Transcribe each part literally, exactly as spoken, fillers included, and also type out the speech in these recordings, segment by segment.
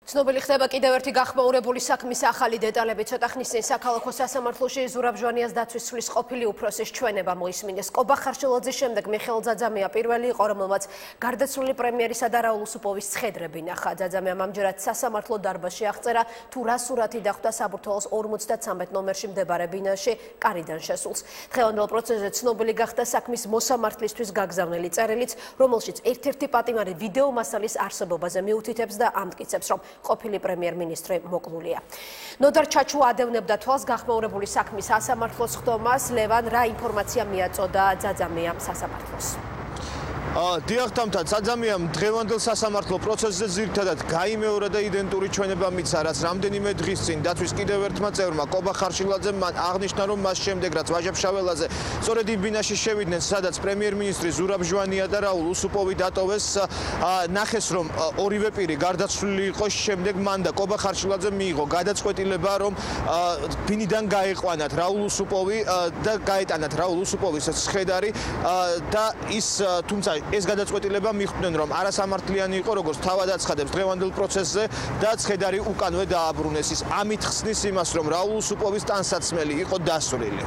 ცნობილი ხდება კიდევ ერთი გახმაურებული საქმის ახალი დეტალები. ცოტა ხნის წინ საქალაქო სასამართლოში ზურაბ ჟვანიას დაცვის სulis ყოფილი უფროსის ჩვენება მოისმინეს. კობა ხარშელაძის შემდეგ მიხეილ ძაძამია პირველი იყო, რომელმაც გარდაცვლილი პრემიერისა და რაულ უსუპოვის ცხედრები ნახა. ძაძამიამ ამჯერად სასამართლო დარბაზში აღწერა, თუ რა სურათი დახვდა საბურთალოს ორმოცდათსამეტ ნომერში მდებარე ბინაში კარიდან შესულს. დღევანდელ პროცესზე ცნობილი გახდა საქმის მოსამართლისთვის გაგზავნილი წერილიც, რომელშიც ერთ-ერთი პატიმარი ვიდეო მასალის არსებობაზე მიუთითებს და ამტკიცებს, რომ ყოფილი პრემიერ-მინისტრი მოკლულია. ნოდარ ჩაჩუ ადევნებდა თვალს გახმაურებული საქმის სასამართლოს ხდომას. ლევან, რა ინფორმაცია მიაწოდა ძაძამიამ სასამართლოს? დიახ, თამთა, ძაძამიამ დღევანდელ სასამართლო პროცესზე ძირითადად გაიმეორა და იდენტური ჩვენება მიცა, რაც რამდენიმე დღის წინ დაცვის კიდევ ერთმა წევრმა კობა ხარშილაძემ მან აღნიშნა, რომ მას შემდეგ, რაც ვაჟა-ფშაველაძე სწორედ იმ ბინაში შევიდნენ, სადაც პრემიერ-მინისტრი ზურაბ ჟვანია და რაულ უსუპოვი დატოვეს, ნახეს, რომ ორივე პირი გარდაცვლილი იყო, შემდეგ მან და კობა ხარშილაძემ მიიღო გადაწყვეტილება, რომ ბინიდან გაეყვანათ რაულ უსუპოვი და გაეტანათ რაულ უსუპოვის ცხედარი და ის თუმცა ეს გადაწყვეტილება მიხვდნენ, რომ არასამართლიანი იყო, როგორც თავად აცხადებს დღევანდელ პროცესზე და ცხედარი უკანვე დააბრუნეს. ის ამით ხსნის იმას, რომ რაულ უსუპოვის ტანსაცმელი იყო დასრული.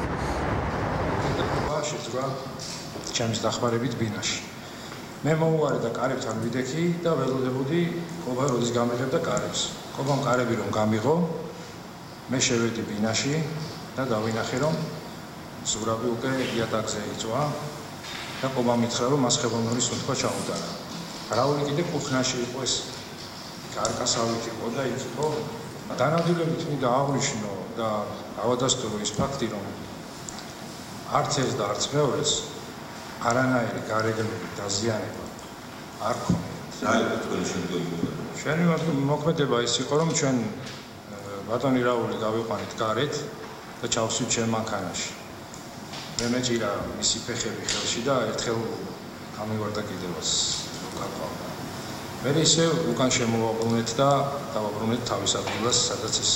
შეძრა ჩემს დახმარებით ბინაში. მე მოვუარე და კარებთან ვიდექი და ველოდებოდი კობა როდის გამიღებდა კარებს. კობამ კარები რომ გამიღო, მე შევედი ბინაში და დავინახე, რომ ზურაბი უკვე იატაკზე იწვა. და კობა მითხრა, რომ მას ხელოვნური სუნთქვა ჩაუტარა. რაული კიდე კუხნაში იყო, ეს კარკასავით იყო და იქ იყო. დანადვილებით მინდა აღვნიშნო და ავადასტურო ის ფაქტი, რომ არც ეს და არც მეორეს არანაირი გარეგნული დაზიანება არ ქონიათ. რა იყო თქვენი შემდგომი? ჩვენი მოქმედება ის იყო, რომ ჩვენ ბატონი რაული გავიყვანით გარეთ და ჩავსვით ჩვენ მანქანაში. მე მეჭირა მისი ფეხები ხელში და ერთხელ გამივარდა კიდევაც გაკვალა. მე ისე უკან შემოვაბრუნეთ და დავაბრუნეთ თავის ადგილას, სადაც ის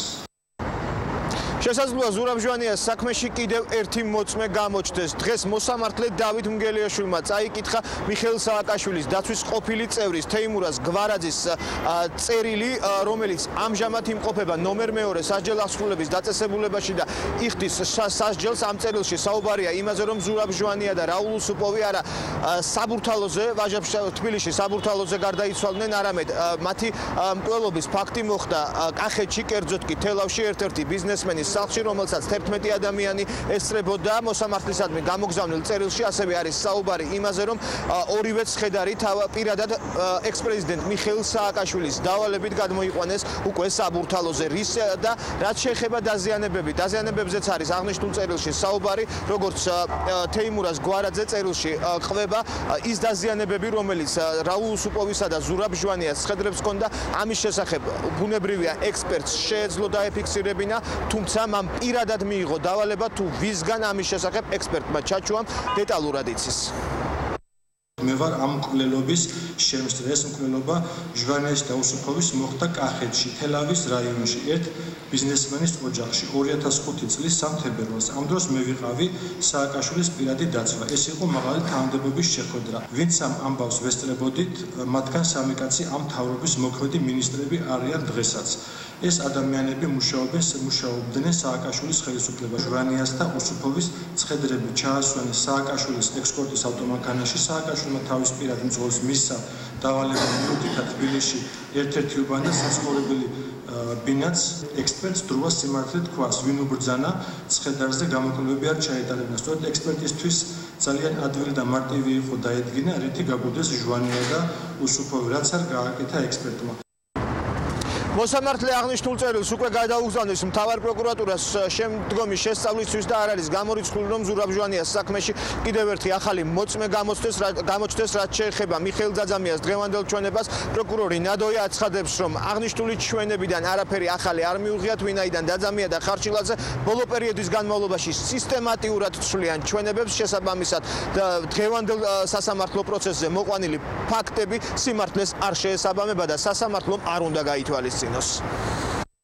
შესაძლოა ზურაბ ჟვანიას საქმეში კიდევ ერთი მოწმე გამოჩნდეს. დღეს მოსამართლე დავით მგელიაშვილმა წაიკითხა მიხეილ სააკაშვილის დაცვის ყოფილი წევრის თეიმურაზ გვარაძის წერილი, რომელიც ამჟამად იმყოფება ნომერ მეორე სასჯელ აღსრულების დაწესებულებაში და იხდის სასჯელს. ამ წერილში საუბარია იმაზე, რომ ზურაბ ჟვანია და რაულ უსუპოვი არა საბურთალოზე, ვაჟა-ფშაველას თბილისში საბურთალოზე გარდაიცვალნენ, არამედ მათი მკვლელობის ფაქტი მოხდა კახეთში, კერძოდ კი თელავში ერთ-ერთი ბიზნესმენის სახლში, რომელსაც თერთმეტი ადამიანი ესწრებოდა. მოსამართლისადმი გამოგზავნილ წერილში ასევე არის საუბარი იმაზე, რომ ორივე ცხედარი პირადად ექს-პრეზიდენტ მიხეილ სააკაშვილის დავალებით გადმოიყვანეს უკვე საბურთალოზე. რის და რაც შეეხება დაზიანებები, დაზიანებებზეც არის აღნიშნულ წერილში საუბარი, როგორც თეიმურაზ გვარაძე წერილში ყვება ის დაზიანებები, რომელიც რაულ უსუპოვისა და ზურაბ ჟვანიას ცხედრებს ჰქონდა. ამის შესახებ ბუნებრივია ექსპერტს შეეძლო დაეფიქსირებინა, თუმცა მან პირადად მიიღო დავალება, თუ ვისგან ამის შესახებ ექსპერტმა ჩაჩუამ დეტალურად იცის. მე ვარ ამ მკვლელობის შემსწრე. ეს მკვლელობა ჟვანიას და უსუპოვის მოხდა კახეთში, თელავის რაიონში, ერთ ბიზნესმენის ოჯახში ორი ათას ხუთი წლის სამ თებერვალს. ამ დროს მე ვიყავი სააკაშვილის პირადი დაცვა. ეს იყო მაღალი თანამდებობის შეხვედრა. ვინც ამ ამბავს ვესწრებოდით, მათგან სამი კაცი ამ მთავრობის მოქმედი მინისტრები არიან დღესაც. ეს ადამიანები მუშაობენ მუშაობდნენ სააკაშვილის ხელისუფლებაში. ჟვანიას და უსუპოვის ცხედრები ჩაასვენეს სააკაშვილის ექსპორტის ავტომანქანაში. სააკაშვილმა თავის პირად მძღოლს მისცა დავალება მიუთითა თბილისში ერთ-ერთი უბანი და საცხოვრებელი ბინაც. ექსპერტს დროა სიმართლე თქვას, ვინ უბრძანა ცხედარზე გამოკვლევები არ ჩაეტარებინა. სწორედ ექსპერტისთვის ძალიან ადვილი და მარტივი იყო დაედგინა, რითი გაგუდეს ჟვანია და უსუპოვი, რაც არ გააკეთა ექსპერტმა. მოსამართლე აღნიშნულ წერილს უკვე გადაუგზავნეს მთავარ პროკურატურას შემდგომი შესწავლისთვის და არ არის გამორიცხული, რომ ზურაბ ჟვანიას საქმეში კიდევ ერთი ახალი მოწმე გამოჩნდეს, რაც შეეხება მიხეილ ძაძამიას დღევანდელ ჩვენებას. პროკურორი ნადოია აცხადებს, რომ აღნიშნული ჩვენებიდან არაფერი ახალი არ მიუღიათ, ვინაიდან ძაძამია და ხარშილაძე ბოლო პერიოდის განმავლობაში სისტემატიურად ცვლიან ჩვენებებს. შესაბამისად, დღევანდელ სასამართლო პროცესზე მოყვანილი ფაქტები სიმართლეს არ შეესაბამება და სასამართლომ არ უნდა გაითვალისწინოს.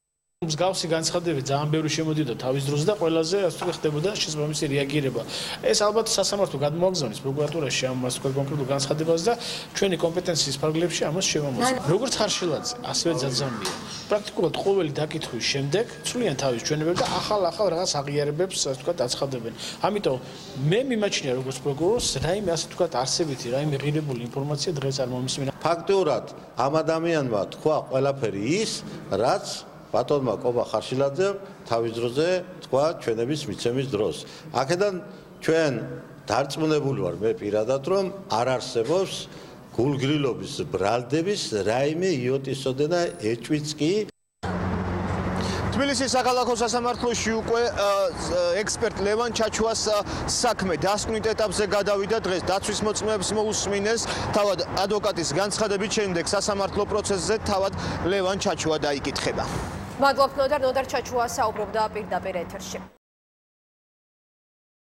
მსგავსი განცხადებები ძალიან ბევრი შემოდიოდა თავის დროზე და ყველაზე ასე თუ ხდებოდა შესაბამისი რეაგირება. ეს ალბათ სასამართლო გადმოაგზავნის პროკურატურაში ამას თქვენ კონკრეტულ განცხადებას და ჩვენი კომპეტენციის ფარგლებში ამას შევამოწმოთ. როგორც ხარშილაძე, ასევე ძაძამია. პრაქტიკულად ყოველი დაკითხვის შემდეგ ცვლიან თავის ჩვენებებს და ახალ-ახალ რაღაც აღიარებებს ასე თქვა აცხადებენ. ამიტომ მე მიმაჩნია როგორც პროკურორს, რაიმე ასე თქვა არსებითი, რაიმე ღირებული ინფორმაცია დღეს არ მომისმინა. ფაქტურად ამ ადამიანმა თქვა ყველაფერი ის, რაც ბატონმა კობა ხარშილაძემ თავის დროზე თქვა ჩვენების მიცემის დროს. აქედან ჩვენ დარწმუნებული ვარ მე პირადად რომ არ არსებობს გულგრილობის ბრალდების რაიმე იოტისოდენა ეჭვიც კი. თბილისის საქალაქო სასამართლოში უკვე ექსპერტ ლევან ჩაჩუას საქმე დასკვნით ეტაპზე გადავიდა დღეს დაცვის მოწმეებს მოусმინეს თავად ადვოკატის განცხადებით შემდეგ სასამართლო პროცესზე თავად ლევან ჩაჩუა დაიკითხება. მადლობთ ნოდარ ნოდარ ჩაჩუა საუბრობდა პირდაპირ ეთერში.